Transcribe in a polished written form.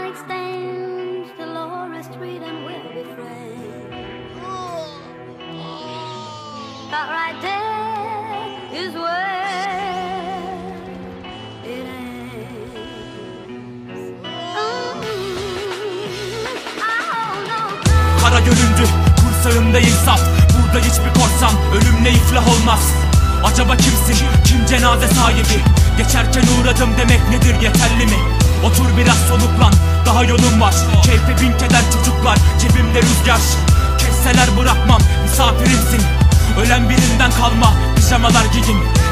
exchange the lowest street and we'll be friends. But right there is where it ends. Kara göründü kursağında insaf. Burada hiçbir korsan ölümle iflah olmaz. Acaba kimsin? Kim cenaze sahibi? Geçerken uğradım demek nedir, yeterli mi? Otur biraz soluklan, daha yolun var. Keyfe bin keder çocuklar, cebimde rüzgar. Kesseler bırakmam, misafirimsin. Ölen birinden kalma, pijamalar giyin.